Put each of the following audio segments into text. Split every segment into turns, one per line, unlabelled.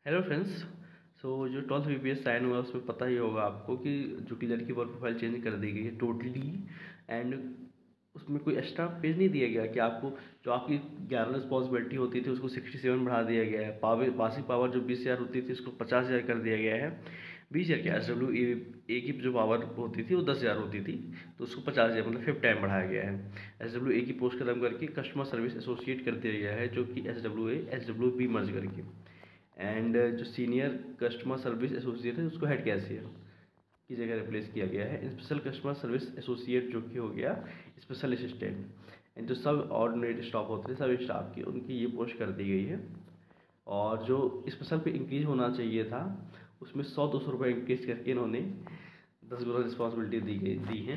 Hello friends. जो 12th BPS sign हुआ उसमें पता ही होगा आपको कि जो क्लियर की वर्क प्रोफाइल चेंज कर दी गई है टोटली। एंड उसमें कोई एक्स्ट्रा पेज नहीं दिया गया कि आपको जो आपकी 11 रिस्पॉन्सिबिलिटी होती थी उसको 67 बढ़ा दिया गया है। पासिंग पावर जो 20,000 होती थी उसको 50,000 कर दिया गया है। 20,000 क्या SWA की जो पावर होती थी वो 10,000 होती थी, तो उसको 50,000 मतलब 5 टाइम बढ़ाया गया है। SWA की पोस्ट खत्म करके कस्टमर सर्विस एसोसिएट कर दिया गया है, जो कि SWB मर्ज करके। एंड जो सीनियर कस्टमर सर्विस एसोसिएट है उसको हेड कैशियर की जगह रिप्लेस किया गया है। स्पेशल कस्टमर सर्विस एसोसिएट जो कि हो गया स्पेशल असिस्टेंट। एंड जो सब ऑर्डिनेट स्टाफ होते हैं सब स्टाफ की उनकी ये पोस्ट कर दी गई है। और जो स्पेशल पे इंक्रीज होना चाहिए था उसमें 100-200 रुपये इंक्रीज करके इन्होंने 10 गुना रिस्पॉन्सिबिलिटी दी है।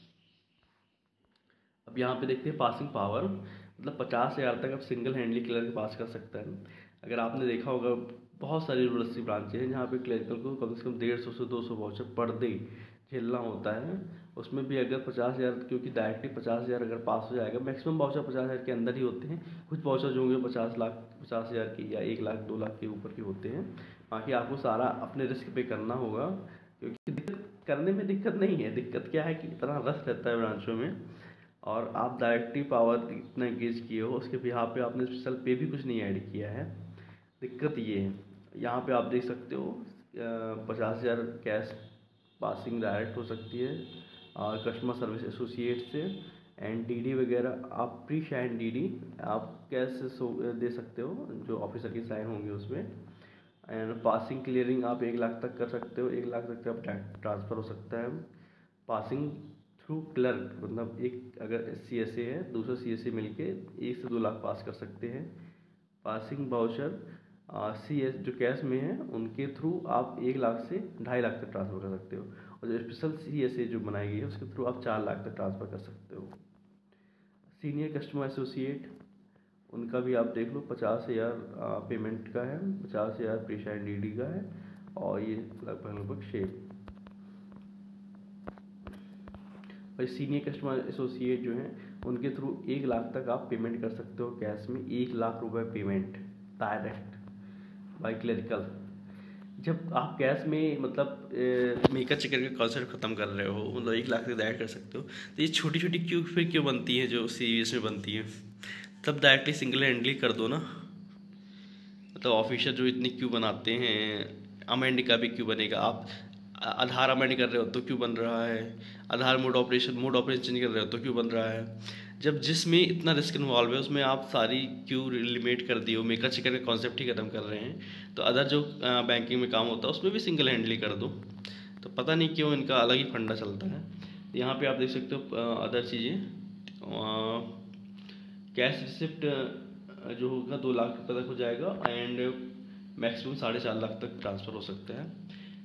अब यहाँ पे देखते हैं पासिंग पावर, मतलब 50,000 तक अब सिंगल हैंडली क्लर्क पास कर सकता है। अगर आपने देखा होगा बहुत सारी यूनिवर्सिटी ब्रांचें हैं जहाँ पे क्लर्कल को कम से कम 150 से 200 वाउचर पर डे झेलना होता है। उसमें भी अगर 50,000, क्योंकि डायरेक्टली 50,000 अगर पास हो जाएगा, मैक्सिमम वाउचर 50,000 के अंदर ही होते हैं। कुछ वाउचर जो होंगे 50 लाख 50,000 की या 1 लाख 2 लाख के ऊपर के होते हैं। बाकी आपको सारा अपने रिस्क पे करना होगा, क्योंकि दिक्कत करने में दिक्कत नहीं है। दिक्कत क्या है कि इतना रश रहता है ब्रांचों में और आप डायरेक्टली पावर इतना इंगेज किए हो, उसके बिहार पे आपने स्पेशल पे भी कुछ नहीं ऐड किया है। दिक्कत ये है। यहाँ पे आप देख सकते हो 50,000 कैश पासिंग डायरेक्ट हो सकती है और कस्टमर सर्विस एसोसिएट से। एंड डीडी वगैरह आप प्री साइन डीडी आप कैश दे सकते हो जो ऑफिसर की साइन होंगे उसमें। एंड पासिंग क्लियरिंग आप 1 लाख तक कर सकते हो, 1 लाख तक का ट्रांसफ़र हो सकता है। पासिंग थ्रू क्लर्क मतलब एक अगर CSA है दूसरा CSA मिलके 1 से 2 लाख पास कर सकते हैं। पासिंग वाउचर CS जो कैश में है उनके थ्रू आप 1 लाख से 2.5 लाख तक ट्रांसफ़र कर सकते हो। और जो स्पेशल CSA जो बनाई गई है उसके थ्रू आप 4 लाख तक ट्रांसफ़र कर सकते हो। सीनियर कस्टमर एसोसिएट उनका भी आप देख लो 50,000 पेमेंट का है, 50,000 प्री साइन DD का है और ये लगभग शेप। और सीनियर कस्टमर एसोसिएट जो हैं उनके थ्रू 1 लाख तक आप पेमेंट कर सकते हो कैश में। 1 लाख रुपए पेमेंट डायरेक्ट बाई क्लरिकल। जब आप कैश में मतलब मेकर चेकर का कॉन्सेप्ट खत्म कर रहे हो, मतलब 1 लाख तक डायरेक्ट कर सकते हो, तो ये छोटी छोटी क्यों फिर क्यों बनती है जो CVS में बनती है? तब डायरेक्टली सिंगल हैंडली कर दो ना। मतलब ऑफिसर जो इतनी क्यों बनाते हैं, अमेंड का भी क्यों बनेगा? आप आधार अमेंड कर रहे हो तो क्यों बन रहा है? आधार मोड ऑपरेशन चेंज कर रहे हो तो क्यों बन रहा है? जब जिसमें इतना रिस्क इन्वॉल्व है उसमें आप सारी क्यों लिमिट कर दी हो? मेकर चेकर का कॉन्सेप्ट ही खत्म कर रहे हैं, तो अदर जो बैंकिंग में काम होता है उसमें भी सिंगल हैंडली कर दो। तो पता नहीं क्यों इनका अलग ही फंडा चलता है। यहाँ पे आप देख सकते हो अदर चीज़ें। कैश रिसिप्ट जो होगा 2 लाख रुपये तक हो जाएगा एंड मैक्सिमम 4.5 लाख तक ट्रांसफ़र हो सकता है।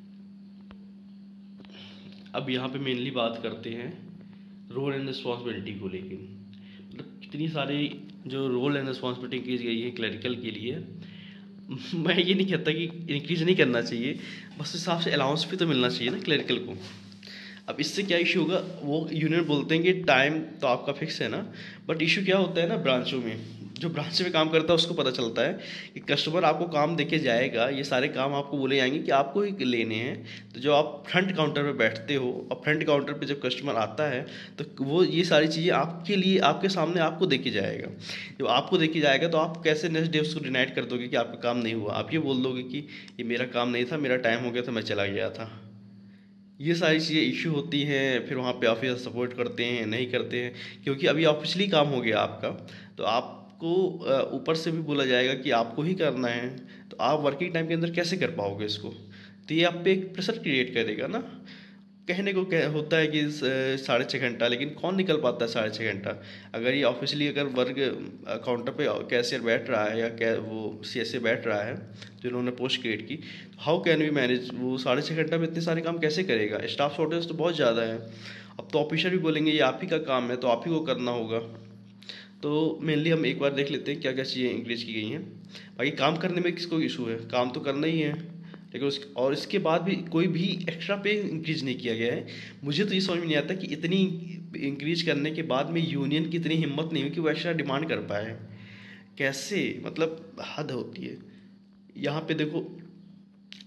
अब यहाँ पे मेनली बात करते हैं रोल एंड रिस्पॉन्सिबिलिटी को लेके। मतलब कितनी सारी जो रोल एंड रिस्पॉन्सिबिलिटी की गई है क्लरिकल के लिए। मैं ये नहीं कहता कि इंक्रीज नहीं करना चाहिए, बस उस हिसाब से अलाउंस भी तो मिलना चाहिए ना क्लरिकल को। अब इससे क्या इशू होगा, वो यूनियन बोलते हैं कि टाइम तो आपका फिक्स है ना, बट इशू क्या होता है ना ब्रांचों में, जो ब्रांच में काम करता है उसको पता चलता है कि कस्टमर आपको काम देके जाएगा, ये सारे काम आपको बोले जाएंगे कि आपको ही लेने हैं। तो जो आप फ्रंट काउंटर पे बैठते हो और फ्रंट काउंटर पे जब कस्टमर आता है तो वो ये सारी चीज़ें आपके लिए आपके सामने आपको देके जाएगा। जब आपको देके जाएगा तो आप कैसे नेक्स्ट डे उसको डिनाइट कर दोगे कि आपका काम नहीं हुआ? आप ये बोल दोगे कि ये मेरा काम नहीं था, मेरा टाइम हो गया था, मैं चला गया था। ये सारी चीज़ें इश्यू होती हैं। फिर वहाँ पे ऑफिसर सपोर्ट करते हैं नहीं करते हैं, क्योंकि अभी ऑफिशियली काम हो गया आपका, तो आपको ऊपर से भी बोला जाएगा कि आपको ही करना है। तो आप वर्किंग टाइम के अंदर कैसे कर पाओगे इसको? तो ये आप पे एक प्रेशर क्रिएट करेगा ना। कहने को होता है कि 6.5 घंटा, लेकिन कौन निकल पाता है 6.5 घंटा? अगर ये ऑफिशियली अगर वर्क काउंटर पे कैशियर बैठ रहा है या वो CSA बैठ रहा है जो इन्होंने पोस्ट क्रिएट की, हाउ कैन वी मैनेज? वो 6.5 घंटा में इतने सारे काम कैसे करेगा? स्टाफ शॉर्टेज तो बहुत ज़्यादा है। अब तो ऑफिसर भी बोलेंगे ये आप ही का काम है तो आप ही को करना होगा। तो मेनली हम एक बार देख लेते हैं क्या क्या चीज़ें इंक्रीज की गई हैं। बाकी काम करने में किसको इशू है, काम तो करना ही है, लेकिन और इसके बाद भी कोई भी एक्स्ट्रा पे इंक्रीज नहीं किया गया है। मुझे तो ये समझ में नहीं आता कि इतनी इंक्रीज करने के बाद में यूनियन की इतनी हिम्मत नहीं हुई कि वो एक्स्ट्रा डिमांड कर पाए। कैसे? मतलब हद होती है। यहाँ पे देखो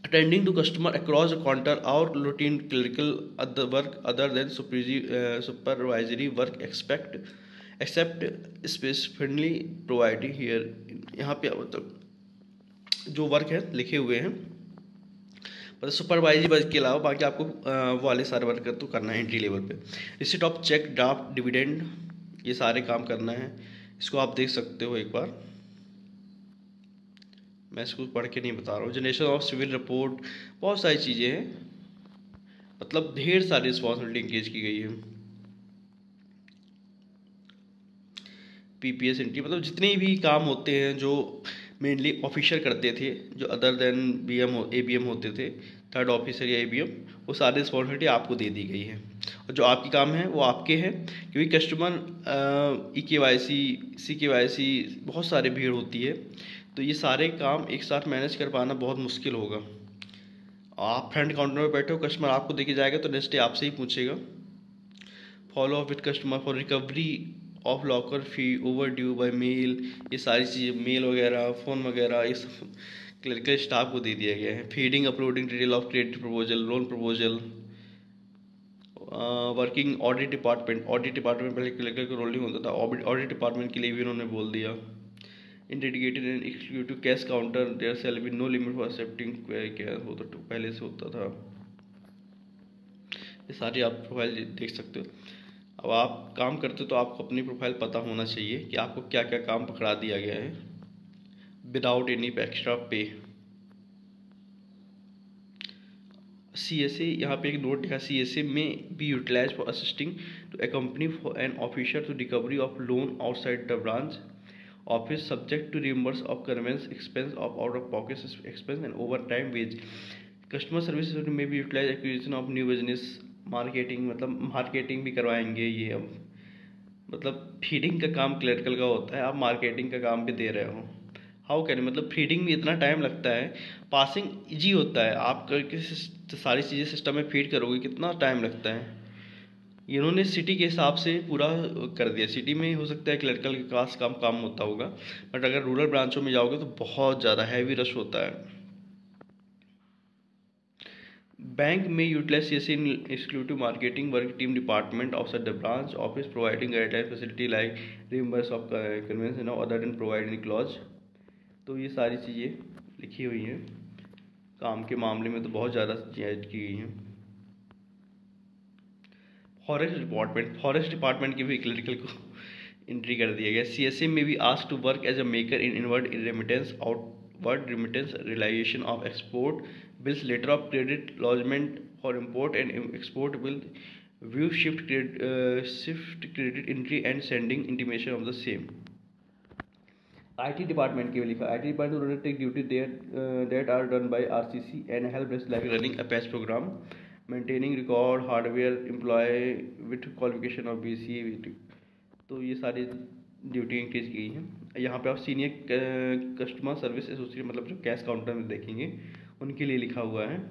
attending to customer across the counter or routine clerical other work other than supervisory work except specifically provided here। यहाँ पे मतलब जो वर्क है लिखे हुए हैं, मतलब सुपरवाइजरी वर्क के अलावा बाकी आपको वो वाले सारे वर्क तो करना है एंट्री लेवल पे। Receipt of cheque, draft, dividend, ये सारे काम करना है। इसको आप देख सकते हो एक बार, मैं इसको पढ़ के नहीं बता रहा हूँ। जनरेशन ऑफ सिविल रिपोर्ट, बहुत सारी चीज़ें हैं, मतलब ढेर सारी रिस्पॉन्सिबिलिटी इंगेज की गई है। पीपीएस एंट्री, मतलब जितने भी काम होते हैं जो मेनली ऑफिसर करते थे, जो अदर देन बीएम एबीएम होते थे, थर्ड ऑफिसर या एबीएम, वो सारी रिस्पॉन्सिबिलिटी आपको दे दी गई है। और जो आपके काम हैं वो आपके हैं, क्योंकि कस्टमर EKYC CKYC बहुत सारी भीड़ होती है, तो ये सारे काम एक साथ मैनेज कर पाना बहुत मुश्किल होगा। आप फ्रंट काउंटर में बैठे हो, कस्टमर आपको देके जाएगा तो नेक्स्ट डे आपसे ही पूछेगा। Follow up with customer for recovery of locker fee overdue by mail, ये सारी चीज़ें मेल वगैरह फ़ोन वगैरह ये सब क्लरिकल स्टाफ को दे दिया गया है। Feeding uploading detail of credit proposal, loan proposal, working audit department पहले क्लरिकल का रोल नहीं होता था, ऑडिट डिपार्टमेंट के लिए भी उन्होंने बोल दिया। In dedicated and executive cash counter there shall be no limit for accepting query, क्या होता तो पहले से होता था। ये सारी आप प्रोफाइल देख सकते हो। अब आप काम करते हो तो आपको अपनी प्रोफाइल पता होना चाहिए कि आपको क्या क्या काम पकड़ा दिया गया है without any extra pay. CSA, यहाँ पे एक नोट लिखा, CSA may be utilise for assisting to a company for an officer to recovery of loan outside the branch office subject to reimburse of conveyance expense of out of pocket expense and overtime wage. Customer service may be utilise acquisition of new business, marketing, मतलब marketing भी करवाएंगे ये। अब मतलब feeding का काम clerical का होता है, आप मार्केटिंग का काम भी दे रहे हो। हाउ कैन, मतलब फीडिंग में इतना टाइम लगता है, पासिंग इजी होता है, आप करके सारी चीज़ें सिस्टम में फीड करोगे कितना टाइम लगता है। इन्होंने सिटी के हिसाब से पूरा कर दिया। सिटी में हो सकता है क्लरिकल के पास काम होता होगा, बट अगर रूरल ब्रांचों में जाओगे तो बहुत ज़्यादा हैवी रश होता है। बैंक में utilise CSA in exclusive marketing work team department outside the branch office providing guideline facility like reimburse of convenience and other than providing clause। तो ये सारी चीज़ें लिखी हुई हैं। काम के मामले में तो बहुत ज़्यादा चीज़ें ऐड की गई हैं। फॉरेस्ट डिपार्टमेंट की भी क्लरिकल को एंट्री कर दिया गया। CSA may be ask to work as a maker in inward remittance, outward remittance, realisation of export bills, letter of credit, lodgement for import and export bill, view shift credit entry and sending intimation of the same। IT department के लिए लिखा, IT department will take duty that are done by RCC and help desk like running Apache program, maintaining record, hardware, employee with qualification of BCA। तो ये सारी duty increase की गई है। यहाँ पे आप सीनियर कस्टमर सर्विस एसोसिएट, मतलब जो कैश काउंटर में देखेंगे उनके लिए लिखा हुआ है।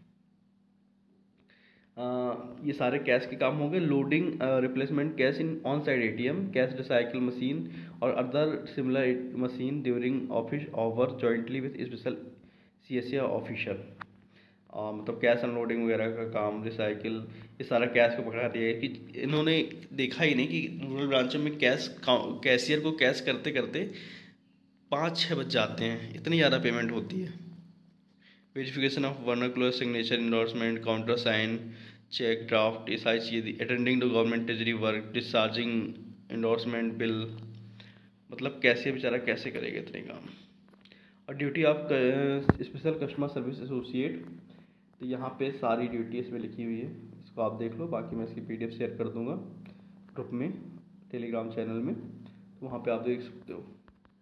ये सारे कैश के काम होंगे। Loading replacement cash in on side ATM, cash recycle machine और other similar machine during office hour jointly with special CSA officer. मतलब कैश अनलोडिंग वगैरह का काम, रिसाइकिल, ये सारा कैश को पकड़ा दिया है कि इन्होंने देखा ही नहीं कि रूरल ब्रांचों में कैशियर को कैश करते करते 5-6 बज जाते हैं, इतनी ज़्यादा पेमेंट होती है। Verification of vernacular signature, endorsement, counter sign, cheque, draft, ये सारी चीज़ें। Attending to government treasury work, discharging endorsement bill, मतलब कैसे बेचारा कैसे करेगा इतने काम। और duty of special customer service associate, तो यहाँ पे सारी ड्यूटी इसमें लिखी हुई है, इसको आप देख लो। बाकी मैं इसकी PDF शेयर कर दूँगा ग्रुप में, टेलीग्राम चैनल में, तो वहाँ पे आप देख सकते हो।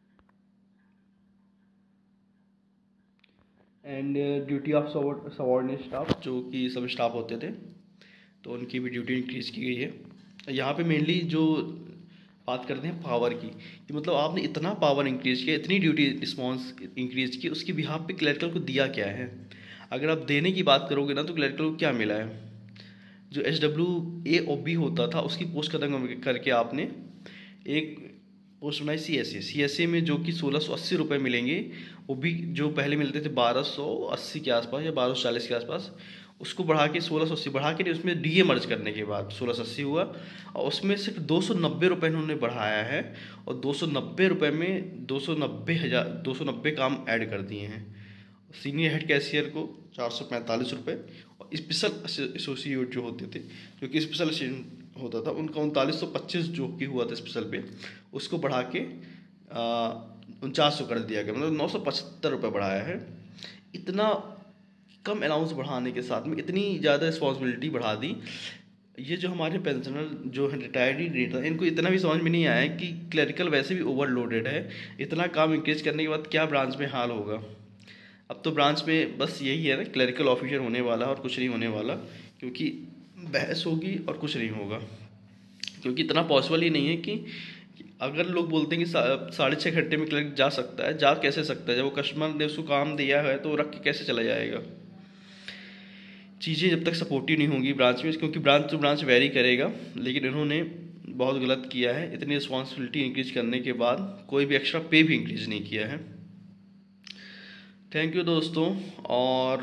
And duty of subordinate staff, जो कि सब स्टाफ होते थे, तो उनकी भी ड्यूटी इंक्रीज़ की गई है। यहाँ पे मेनली जो बात करते हैं पावर की, कि मतलब आपने इतना पावर इंक्रीज़ किया, इतनी ड्यूटी रिस्पॉन्स इंक्रीज़ की, उसकी बिहाफ पे क्लरिकल को दिया क्या है। अगर आप देने की बात करोगे ना, तो क्लरिकल को क्या मिला है। जो SWA/OB होता था उसकी पोस्ट खत्म करके आपने एक पोस्ट बनाई CSA में, जो कि 1680 रुपये मिलेंगे, वो भी जो पहले मिलते थे 1280 के आसपास या 1240 के आसपास, उसको बढ़ा के 1680 बढ़ा के, उसमें डीए मर्ज करने के बाद 1680 हुआ, और उसमें सिर्फ 290 रुपये इन्होंने बढ़ाया है, और 290 रुपये में 290 काम ऐड कर दिए हैं। सीनियर हेड कैशियर को 445 रुपये, और स्पेशल एसोसिएट जो होते थे, जो कि स्पेशल होता था, उनका 3925 जो कि हुआ था स्पेशल पे, उसको बढ़ा के 4900 कर दिया गया, मतलब 975 रुपये बढ़ाया है। इतना कम अलाउंस बढ़ाने के साथ में इतनी ज़्यादा रिस्पॉन्सिबिलिटी बढ़ा दी। ये जो हमारे पेंशनर जो है रिटायर्डी रेट है, इनको इतना भी समझ में नहीं आया कि क्लरिकल वैसे भी ओवरलोडेड है, इतना काम इंक्रीज करने के बाद क्या ब्रांच में हाल होगा। अब तो ब्रांच में बस यही है ना, क्लरिकल ऑफिसर होने वाला और कुछ नहीं होने वाला, क्योंकि बहस होगी और कुछ नहीं होगा। क्योंकि इतना पॉसिबल ही नहीं है कि अगर लोग बोलते हैं कि 6.5 घंटे में क्लर्क जा सकता है, जा कैसे सकता है? जब वो कस्टमर ने उसको काम दिया है तो रख के कैसे चला जाएगा? चीज़ें जब तक सपोर्टिव नहीं होंगी ब्रांच में, क्योंकि ब्रांच टू ब्रांच वेरी करेगा, लेकिन इन्होंने बहुत गलत किया है। इतनी रिस्पॉन्सिबिलिटी इंक्रीज करने के बाद कोई भी एक्स्ट्रा पे भी इंक्रीज नहीं किया है। थैंक यू दोस्तों। और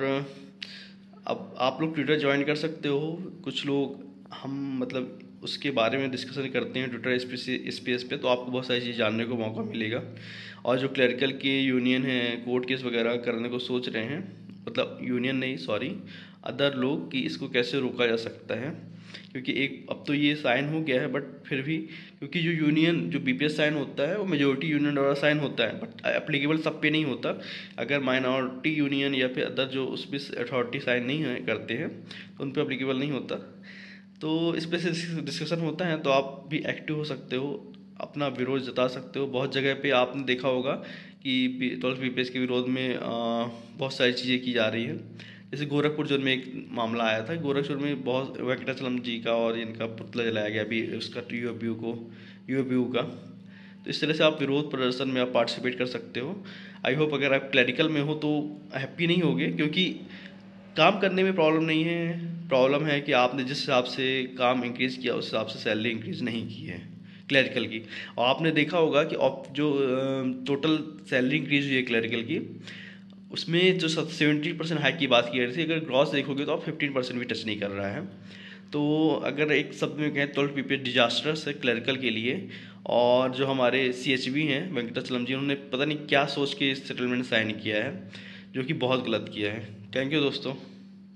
अब आप लोग ट्विटर ज्वाइन कर सकते हो। कुछ लोग हम मतलब उसके बारे में डिस्कशन करते हैं ट्विटर स्पेस पे, तो आपको बहुत सारी चीज़ जानने को मौका मिलेगा। और जो क्लरिकल के यूनियन हैं, कोर्ट केस वगैरह करने को सोच रहे हैं, मतलब यूनियन नहीं सॉरी अदर लोग, कि इसको कैसे रोका जा सकता है, क्योंकि एक अब तो ये साइन हो गया है, बट फिर भी क्योंकि जो यूनियन जो बीपीएस साइन होता है वो मेजोरिटी यूनियन द्वारा साइन होता है, बट एप्लीकेबल सब पे नहीं होता। अगर माइनॉरिटी यूनियन या फिर अदर जो उस पर अथॉरिटी साइन नहीं करते हैं तो उन पर एप्लीकेबल नहीं होता। तो इस पर से डिस्कशन होता है, तो आप भी एक्टिव हो सकते हो, अपना विरोध जता सकते हो। बहुत जगह पे आपने देखा होगा कि 12 बीपीएस के विरोध में बहुत सारी चीज़ें की जा रही हैं। जैसे गोरखपुर जो में एक मामला आया था, गोरखपुर में बहुत वेंकटाचलम जी का और इनका पुतला जलाया गया अभी उसका यूएपीयू का। तो इस तरह से आप विरोध प्रदर्शन में आप पार्टिसिपेट कर सकते हो। आई होप अगर आप क्लरिकल में हो तो हैप्पी नहीं होगे, क्योंकि काम करने में प्रॉब्लम नहीं है, प्रॉब्लम है कि आपने जिस हिसाब से काम इंक्रीज़ किया उस हिसाब से सैलरी इंक्रीज़ नहीं की है क्लरिकल की। और आपने देखा होगा कि जो टोटल सैलरी इंक्रीज़ हुई है क्लरिकल की, उसमें जो 70% हाइक की बात की गई थी, अगर ग्रॉस देखोगे तो आप 15% भी टच नहीं कर रहा है। तो अगर एक शब्द में कहें 12 बीपीएस डिजास्टर्स है क्लरिकल के लिए। और जो हमारे CHV हैं वेंकटाचलम जी, उन्होंने पता नहीं क्या सोच के इस सेटलमेंट साइन किया है, जो कि बहुत गलत किया है। थैंक यू दोस्तों।